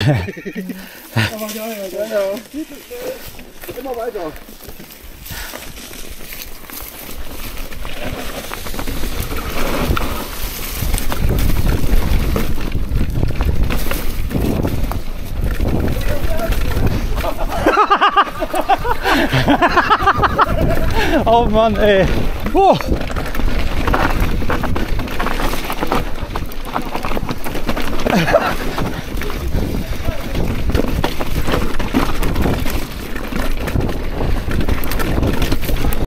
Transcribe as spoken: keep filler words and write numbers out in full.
Aber geil, ja, ja. Immer weiter. Oh Mann, ey. Oh.